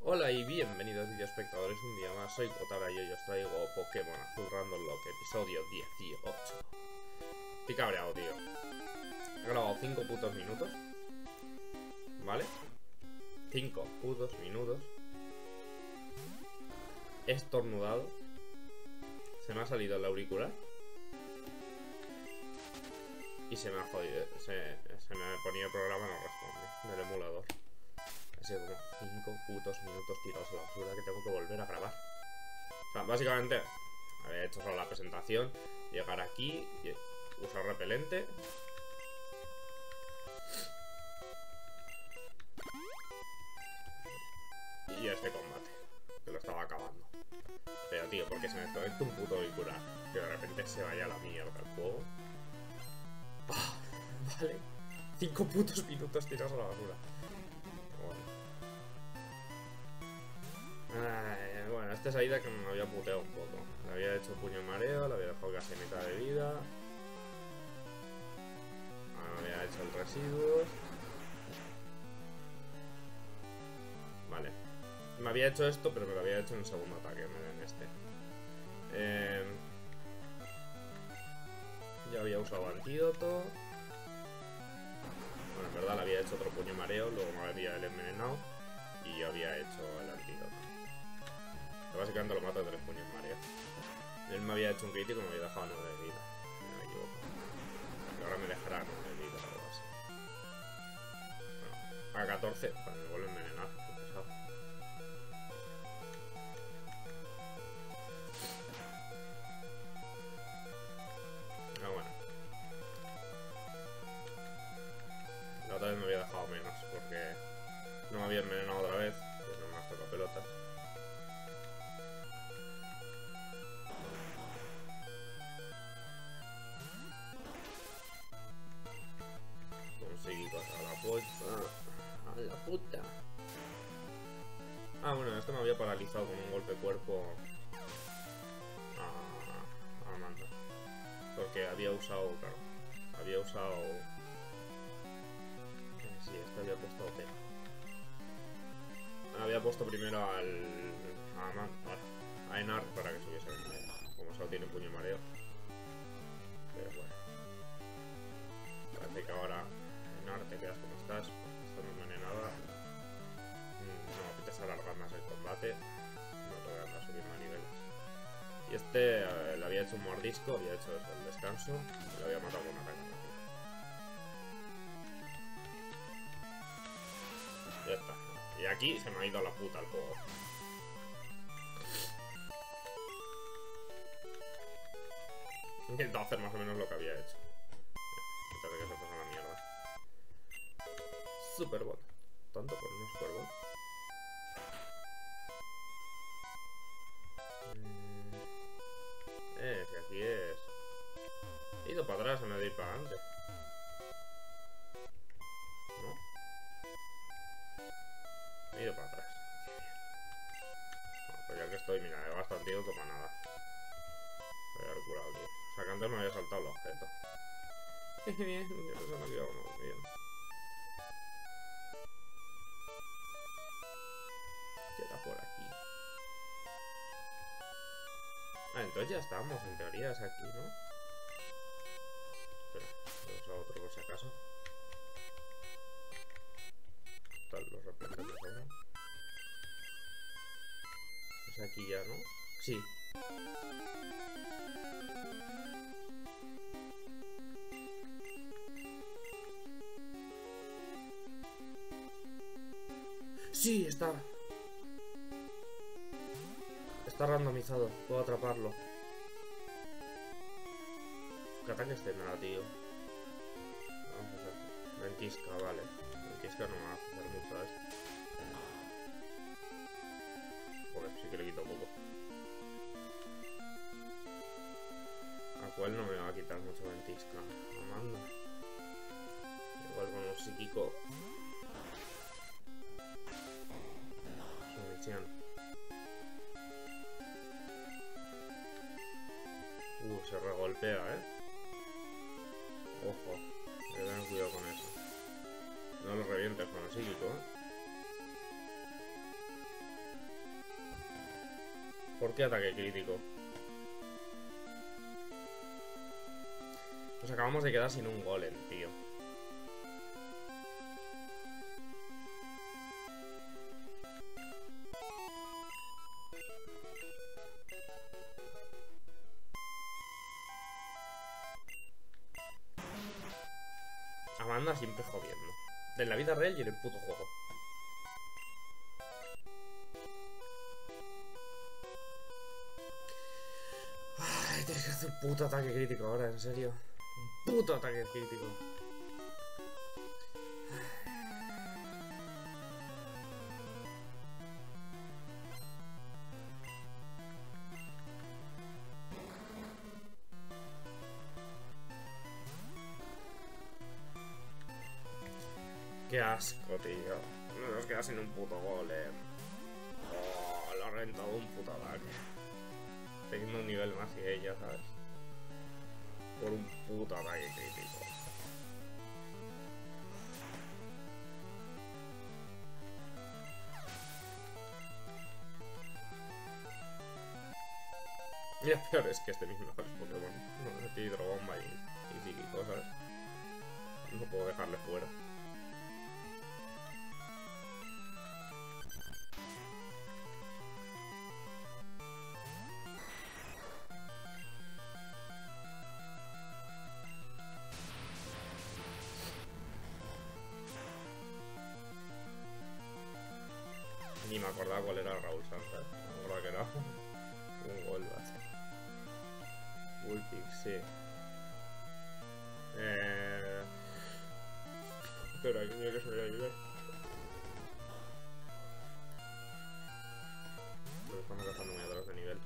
Hola y bienvenidos videoespectadores un día más, soy Kotara y hoy os traigo Pokémon Azul Random Lock, episodio 18. Estoy cabreado, tío. He grabado 5 putos minutos, ¿vale? 5 putos minutos. He estornudado. Se me ha salido el auricular y se me ha jodido. Se me ponía el programa, no responde, del emulador. Ha sido como 5 putos minutos tirados a la basura que tengo que volver a grabar. O sea, básicamente había hecho solo la presentación, llegar aquí, usar repelente. Y este combate, que lo estaba acabando. Pero tío, porque se me conecta un puto auricular, que de repente se vaya a la mierda el juego. Vale, 5 putos minutos tirados a la basura. Bueno, esta salida que me había puteado un poco. Le había hecho puño mareo, le había dejado casi mitad de vida. Me había hecho el residuos. Vale. Me había hecho esto, pero me lo había hecho en el segundo ataque, en este. Ya había usado antídoto. Bueno, en verdad le había hecho otro puño mareo, luego me había el envenenado y yo había hecho el antídoto. Básicamente lo mato de 3 puños mareo. Él me había hecho un crítico y me había dejado 9 de vida, si no me equivoco. Y ahora me dejará 9 de vida o algo así. Bueno, a 14, pues me vuelve a envenenar, qué pesado. Ah, bueno. La otra vez me había dejado menos porque no me había envenenado otra vez, pues no más toca pelotas. Conseguí cosas a la puta. Ah, bueno, esto me había paralizado con un golpe cuerpo a Amanda. Porque había usado, claro, había usado... Sí, esto había puesto OP. Había puesto primero a Enar para que subiese el nivel. Como solo tiene puño mareo. Pero bueno. Parece que ahora Enar te quedas como estás. Esto no me envenenaba. No me apetece alargar más el combate. No te voy a andar subiendo a niveles. Y este le había hecho un mordisco, había hecho eso, el descanso. Y lo había matado con una caña. Ya está. Y aquí se me ha ido a la puta el juego. He intentado hacer más o menos lo que había hecho. Antes de que se fuese a la mierda. Superbot. Tanto por una Superbot. Que aquí es. He ido para atrás en vez de ir para adelante. ¿No? He ido para atrás. No, pues ya que estoy, mira, he gastado antídoto para nada. Voy a haber curado aquí. O sea que antes me había saltado el objeto. Bien, yo pensaba que íbamos bien. Queda por aquí. Ah, entonces ya estamos, en teoría es aquí, ¿no? Espera, voy a usar otro por si acaso. Tal, los repelentes me sobran. Es aquí ya, ¿no? Sí. Sí, está. Está randomizado, puedo atraparlo. ¿Qué ataques tendrá, tío? Vamos a hacer ventisca, vale. Ventisca no me va a hacer mucho a este. Joder, sí que le quito poco. A cuál no me va a quitar mucho ventisca. Amanda. Igual con un psíquico. Sumisión. Se regolpea, Ojo, hay que tener cuidado con eso. No lo revientes con el psíquico, ¿Por qué ataque crítico? Nos acabamos de quedar sin un golem, tío. Amanda siempre jodiendo. En la vida real y en el puto juego. Ay, tienes que hacer un puto ataque crítico ahora, en serio. Un puto ataque crítico. Qué asco, tío. No nos queda sin un puto golem. Oh, lo ha rentado un puto ataque. Teniendo un nivel más que ella, ¿sabes? Por un puto ataque crítico. Y lo peor es que este mismo mejores Pokémon. No, tiene hidrobomba y psíquico, ¿sabes? No puedo dejarle fuera. Ni me acordaba cuál era Raúl Sánchez. Me acordaba que era un Golbat. Bullpix, sí. Pero aquí mira que se me voy a ayudar. Pero estamos gastando muy atrás de nivel.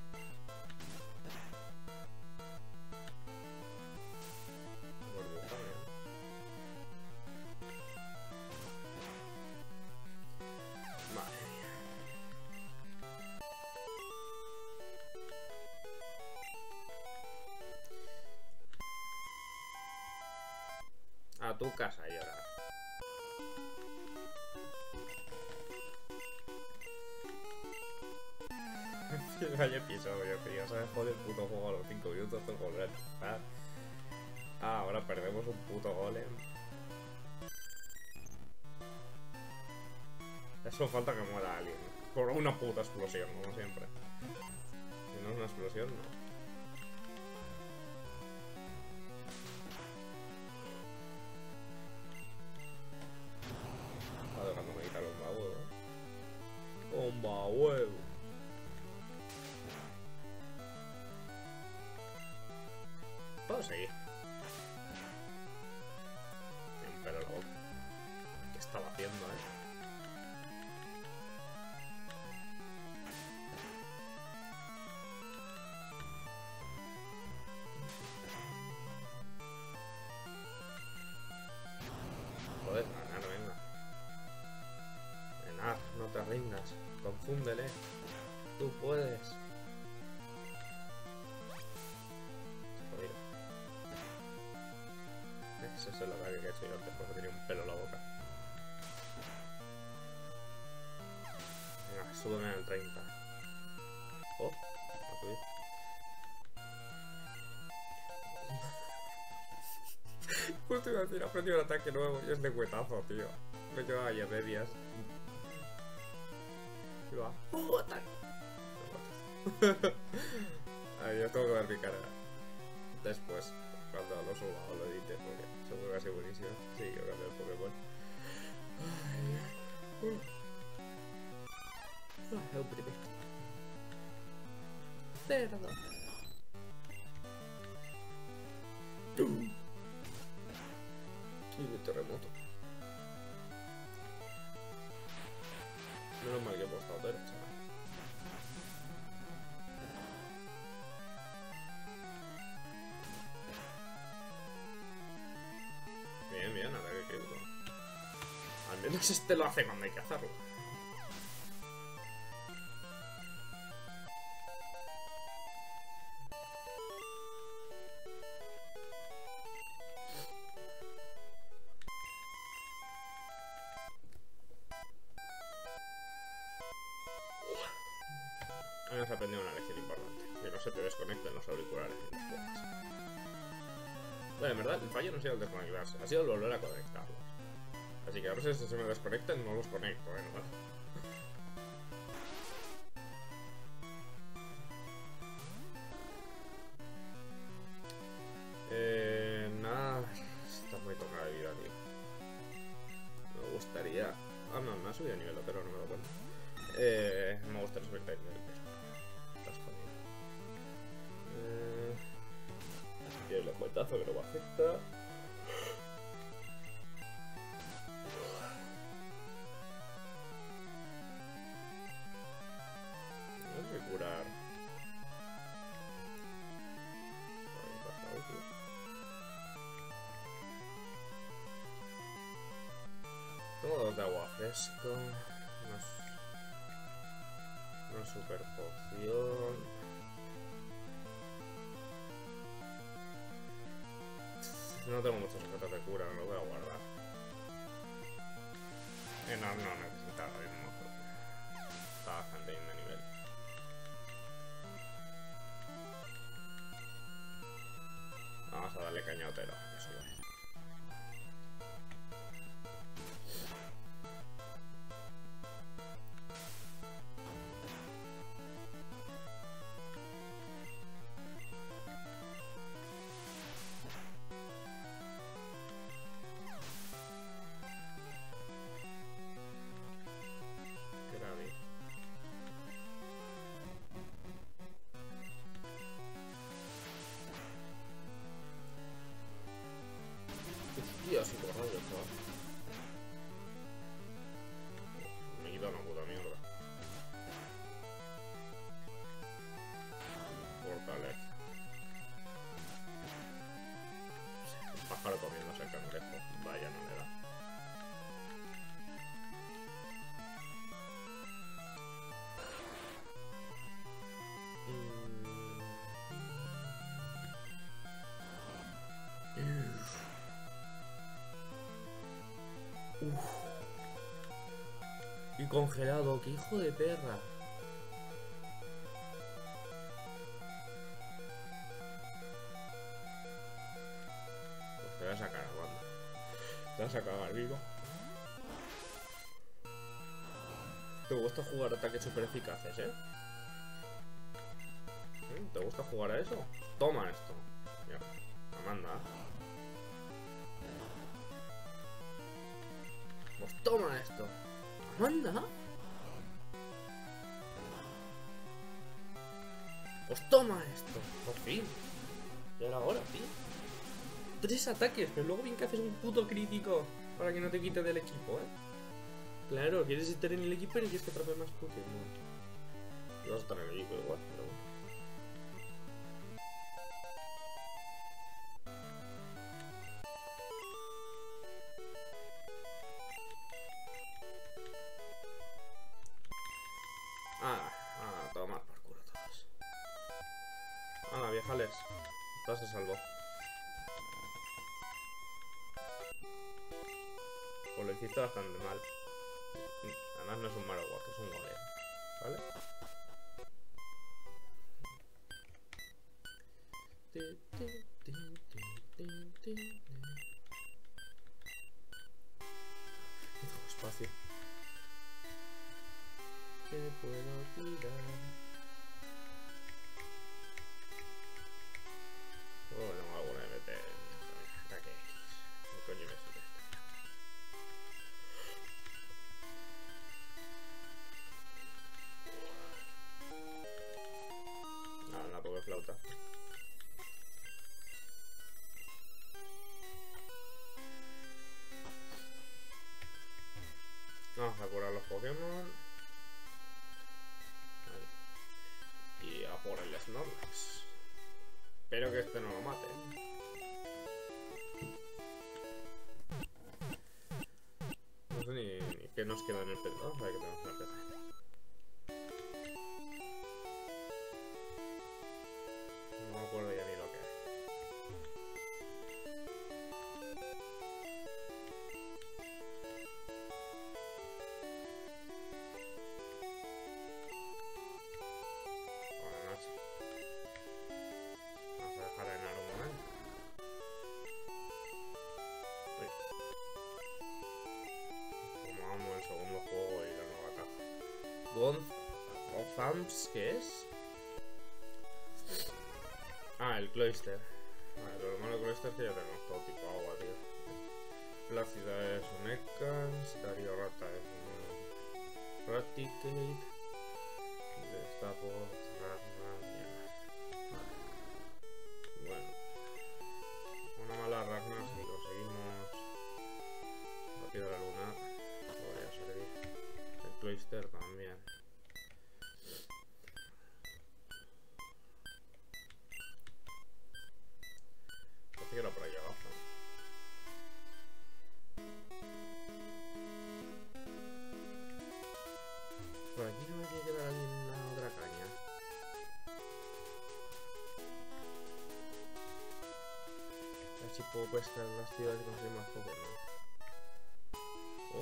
Madre mía. A tu casa y ahora. Vaya episodio, tío. Se jode el puto juego a los 5 minutos. Tengo que volver a empezar. Ah, ahora perdemos un puto golem. Eso falta que muera alguien. Por una puta explosión, como siempre. Si no es una explosión, no. Está dejándome quitar bomba huevo. Bomba huevo. Puedo seguir. Pero la boca. ¿Qué estaba haciendo, Joder, ganar, venga. Ganar, no te rindas. Confúndele. Tú puedes. Joder. Ese es el ataque que he hecho yo antes porque tenía un pelo en la boca. Venga, súbeme en el 30. Oh, a subir. Justo iba a decir, ha aprendido un ataque nuevo y es de cuetazo, tío. Me lleva ahí a medias. Y va. ¡Ataque! Ay, yo tengo que ver mi cara. Después, cuando lo suba o lo edite, porque seguro que ha sido buenísimo. Sí, yo cambio el Pokémon. Ay, hombre. Cerdo. Y mi terremoto. Menos mal que he puesto a derecha. Bien, bien, ahora que creo. Al menos este lo hace cuando hay que hacerlo. también has aprendido una lección importante. Que no se te desconecten los auriculares en los juegos. Bueno, en verdad, el fallo no ha sido el desconectarse, ha sido el volver a conectarlos. Así que ahora si se me desconectan, no los conecto, ¿no? Nada, está muy tocada de vida, tío. Me gustaría... Ah, no, me ha subido a nivel, pero no me lo cuento. Me gustaría subir de nivel, pero... Estás jodido. Tiene el cuentazo que no me afecta. Tengo que curar. Tengo 2 de agua fresco. Una super poción. No tengo muchos objetos de cura, me lo voy a guardar. No necesitaba ahora mismo. Está bastante bien de nivel. Vamos a darle caña a Otero, que sube. Tío, así por rollo, chaval. Me quita una puta mierda. Fortaleza. Un pájaro comiéndose el cangrejo. Vaya, no me da. Y congelado, qué hijo de perra. Pues te vas a sacar a banda. Te vas a cagar vivo. ¿Te gusta jugar ataques super eficaces, ¿Te gusta jugar a eso? Toma esto. Ya, Amanda. Pues toma esto. Amanda. Pues toma esto. Por fin. Ya era hora, tío. 3 ataques, pero luego bien que haces un puto crítico para que no te quite del equipo, Claro, quieres estar en el equipo y quieres que atrape más Pokémon. Y vas a estar en el equipo igual, pero bueno. Tomar por culo todos. Viejales. Estás a salvo. Pues lo hiciste bastante mal. Además no es un Marowak, es un golem. ¿Vale? Tengo espacio. ¿Qué puedo tirar? Oh, tengo alguna MT. Ataque X. ¿Qué coño me sirve esta? La pobre flauta. Vamos a curar los Pokémon. Y a por el Snorlax. Espero que este no lo mate. No sé ni qué nos queda en el PC. Vamos a ver qué tenemos en el PC. No me acuerdo ya ni lo que es. Gonzams, ¿qué es? Ah, el Cloyster. Vale, lo malo del Cloyster es que ya tenemos todo tipo de agua, tío. La ciudad es un Ekans, Darío Rata es un Raticate. Está por Ragnar. Bueno, una mala Ragnar si conseguimos la piedra lunar, podría servir. El Cloyster también. Parece que era por ahí abajo. Por aquí no me tiene que dar alguien la otra caña. A ver si puedo pescar en las ciudades y conseguir más Pokémon. Oh.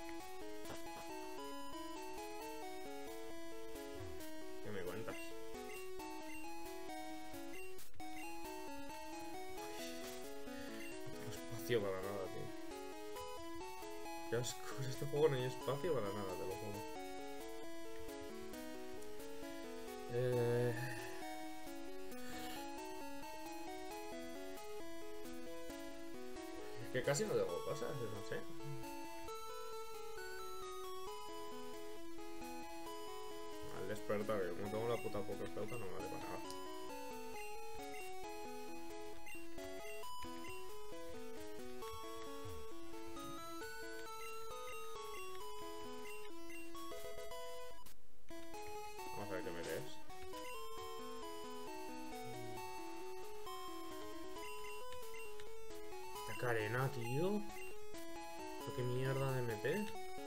¿Qué me cuentas? No hay espacio para nada, tío. Qué asco, en este juego no hay espacio para nada, te lo juro. Es que casi no tengo cosas, no sé. Al despertar, que como tengo la puta Pokéflauta no vale para nada. Vamos a ver qué me lees. Esta arena, tío. ¿Pero qué mierda de MT?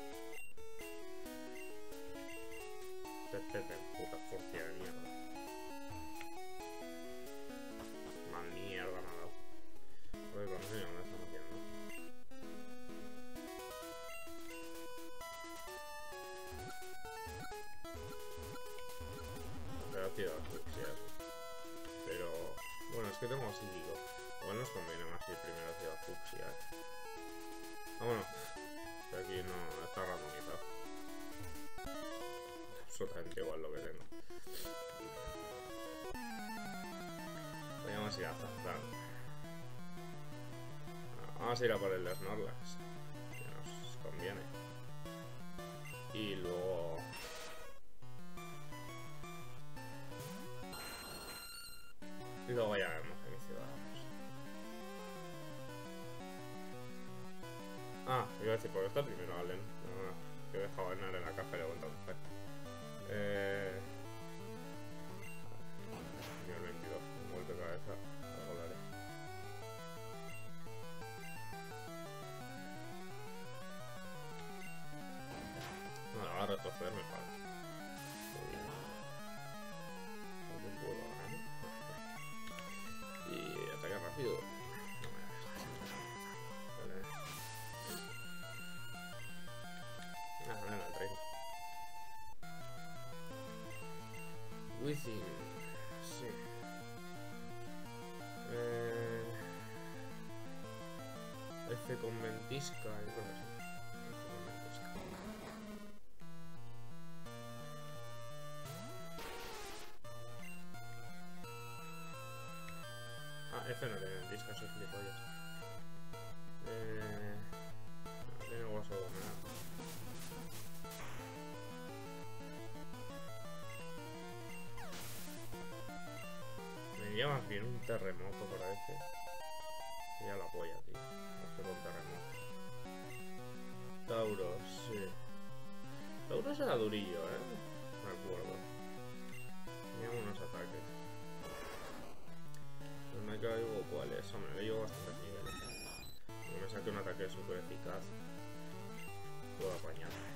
Puta forcia de mierda. Mal mierda me ha dado. Joder, con eso ya me lo están haciendo. Pero tío, fucsias. Pero bueno, es que tengo psíquico. Igual nos conviene más ir primero hacia fucsia. Ah, bueno. Que aquí no está randomizado. Absolutamente igual lo que tengo. Podríamos ir a Zazán. Vamos a ir a por el Snorlax, que nos conviene. Y luego... Y luego ya vemos en qué ciudad vamos. Ah, iba a decir, porque está primero Allen. No, que he dejado a Enar en la caja y le he vuelto a coger. Nivel 22, un golpe de cabeza, algo lo haré. No, ahora retroceder me falta. No puedo ganar. Y ataque rápido. No me dejas. Vale. Nada, el 30. Within. Sí. F con ventisca, yo creo que sí. F con ventisca. Ah, F no tiene ventisca, soy gilipollas. No tiene guaso de nada. Me iría más bien un terremoto por F. Ya la polla, tío. Hacer un terremoto. Tauros, sí. Tauros era durillo, me acuerdo. Tenía unos ataques. No me caigo cuáles. Hombre, le llevo bastantes niveles. Como me saque un ataque súper eficaz, puedo apañarme.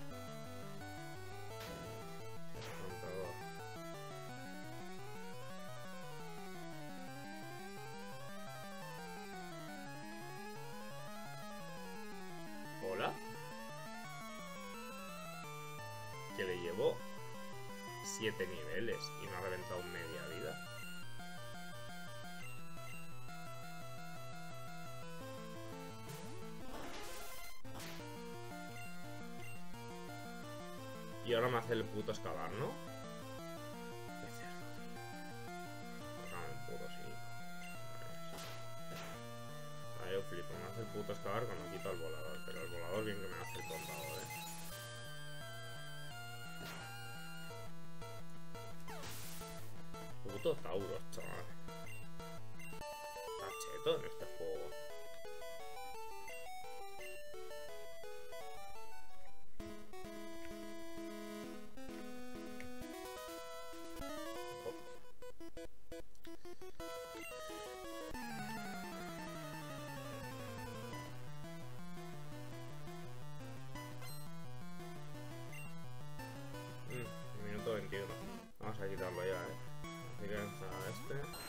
Contador. ¿Hola? Que le llevo 7 niveles y me ha reventado media vida. Y ahora me hace el puto excavar, ¿no? Qué cerdo, tío. Sácame un puto, sí. Ahí yo flipo, me hace el puto excavar cuando quito el volador. Pero el volador bien que me hace el contado, Puto Tauros, chaval. Está cheto en este juego. Minuto 21. Vamos a quitarlo ya, Así que a este.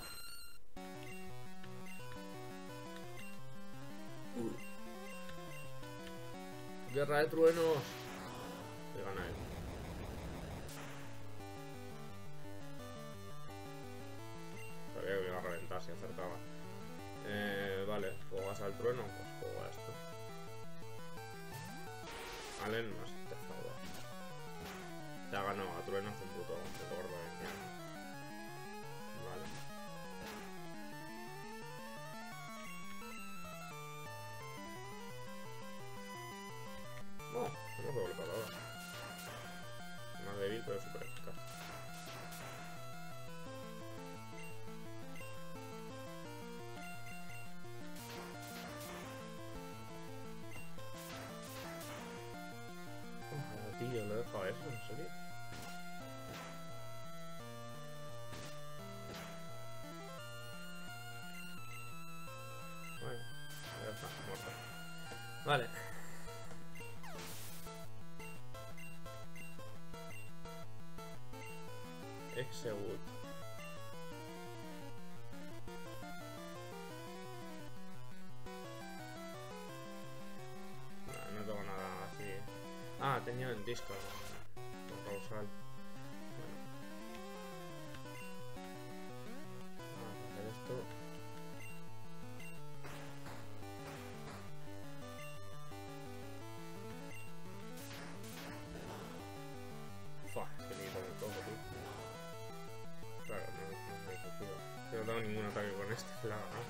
Guerra de truenos. Le gana él. Sabía que me iba a reventar si acertaba. Vale, juegas al trueno, pues juego a esto. Allen, no sé, te favor. Te ha ganado a trueno, hace un puto gordo de mierda. Vale. No, hemos doble patador. Más débil, pero súper eficaz. Tío, lo he dejado eso, ¿en serio? Bueno, ya está, muerto. Vale. Execute. No tengo nada así. Ah, tenía en disco. Causal. Bueno. Vamos a hacer esto. Fua, es que necesito de todo, tío. Claro, no hay sentido. Yo no tengo ningún ataque con este, la verdad.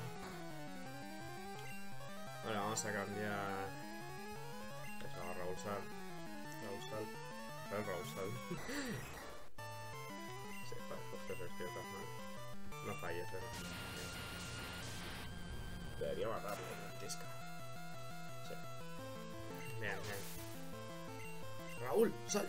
Vale, vamos a cambiar. Eso, a Rausal. Rausal. Sí, vale, pues te despiertas mal. No falles, Debería matarlo con el Tisca. Sí. Bien. Raúl, sal.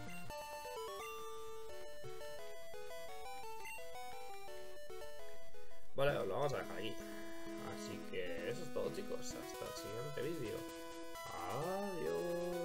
Vale, os lo vamos a dejar aquí. Así que eso es todo, chicos. Hasta el siguiente vídeo. Adiós.